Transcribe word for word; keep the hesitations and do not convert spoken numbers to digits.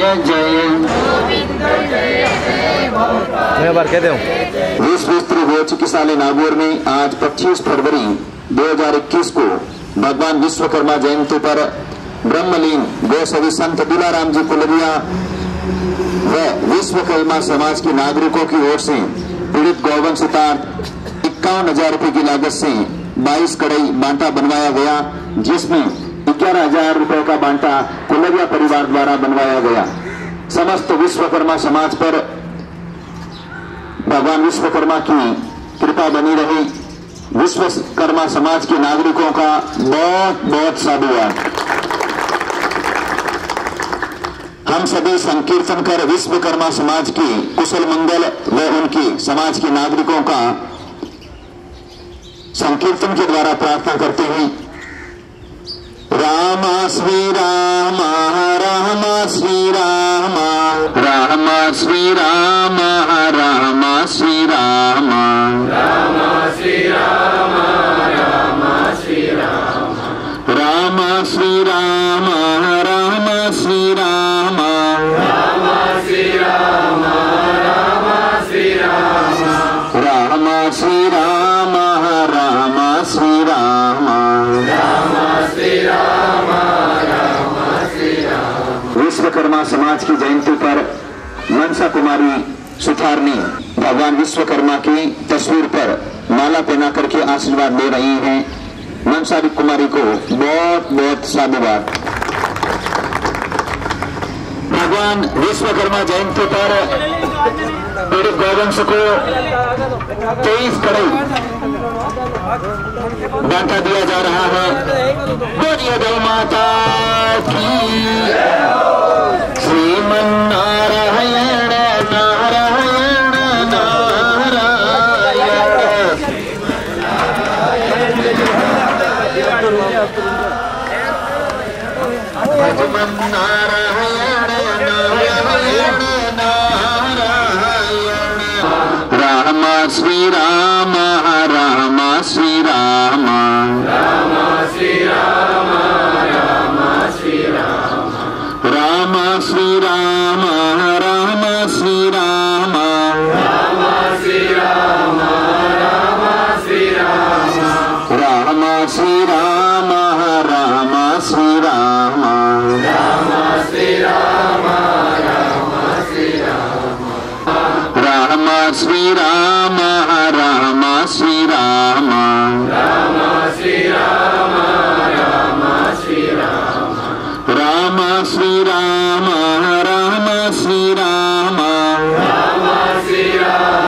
जय। मैं बार कहते हूँ विश्व स्त्री हो चिकित्सालय नागौर में आज पच्चीस फरवरी दो हज़ार इक्कीस को भगवान विश्वकर्मा जयंती पर ब्रह्मलीन गौसवी संत दुलाराम जी कुलरिया व विश्वकर्मा समाज के नागरिकों की ओर से पीड़ित गौवंश हितार्थ इक्यावन हजार रुपए की लागत से बाईस कड़ाई बांटा बनवाया गया, जिसमें ग्यारह हजार रुपए का बांटा कुलरिया परिवार द्वारा बनवाया गया। समस्त विश्वकर्मा समाज पर भगवान विश्वकर्मा की कृपा बनी रही। विश्वकर्मा समाज के नागरिकों का बहुत बहुत साधुवाद। हम सभी संकीर्तन कर विश्वकर्मा समाज की कुशल मंगल व उनके समाज के नागरिकों का संकीर्तन के द्वारा प्रार्थना करते हैं। राम श्री राम राम श्री राम राम श्री राम राम श्री राम राम श्री राम राम श्री राम राम श्री राम राम श्री राम राम श्री राम राम श्री राम राम श्री राम राम श्री राम राम श्री राम राम श्री राम। विश्वकर्मा समाज की जयंती पर मनसा कुमारी सुथार ने भगवान विश्वकर्मा की तस्वीर पर माला पहना करके आशीर्वाद दे रही हैं। मनसा कुमारी को बहुत बहुत साधुवाद। भगवान विश्वकर्मा जयंती पर पीड़ित गौवंश को तेईस कड़ाई बांटा दिया जा रहा है। बोलिए गौ माता की श्रीमन्नारायण नारायण नारायण भगवान नारायण नारायण नारायण राम श्री राम राम श्री राम राम श्री राम राम श्री राम राम श्री राम राम श्री राम राम श्री राम राम श्री राम राम श्री राम राम श्री राम राम श्री राम राम श्री राम राम श्री राम राम श्री राम राम श्री राम राम श्री राम राम श्री राम